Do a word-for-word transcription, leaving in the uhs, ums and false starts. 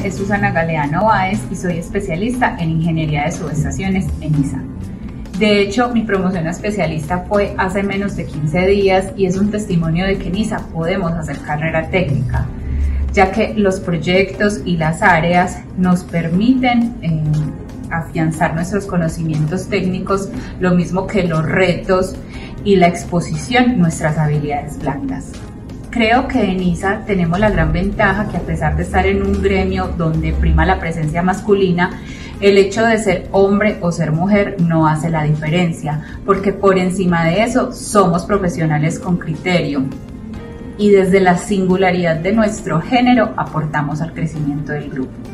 es Susana Galeano Báez y soy especialista en Ingeniería de Subestaciones en I S A. De hecho, mi promoción a especialista fue hace menos de quince días y es un testimonio de que en I S A podemos hacer carrera técnica, ya que los proyectos y las áreas nos permiten eh, afianzar nuestros conocimientos técnicos, lo mismo que los retos y la exposición, nuestras habilidades blandas. Creo que en I S A tenemos la gran ventaja que, a pesar de estar en un gremio donde prima la presencia masculina, el hecho de ser hombre o ser mujer no hace la diferencia, porque por encima de eso somos profesionales con criterio y desde la singularidad de nuestro género aportamos al crecimiento del grupo.